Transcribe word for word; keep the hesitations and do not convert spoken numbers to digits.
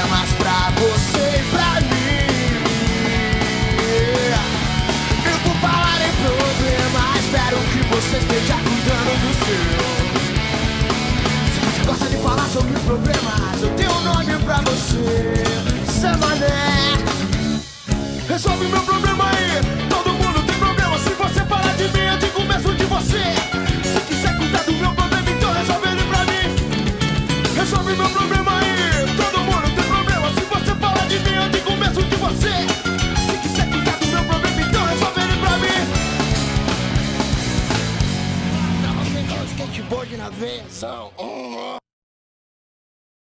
problemas pra você e pra mim. E por falar em problema, espero que você esteja cuidando do seu. Se você gosta de falar sobre problemas, eu tenho um nome pra você: Samané. Resolve meu problema aí. Todo mundo tem problema. Se você falar de mim, eu digo mesmo de você.